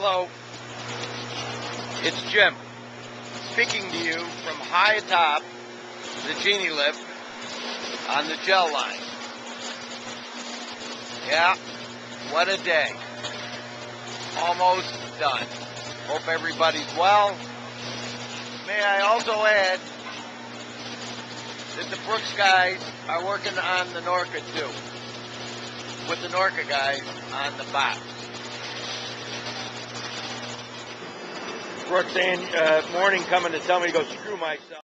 Hello, it's Jim, speaking to you from high atop the genie lift on the gel line. Yeah, what a day. Almost done. Hope everybody's well. May I also add that the Brooks guys are working on the Norca too, with the Norca guys on the box. Brooks, morning coming to tell me to go screw myself.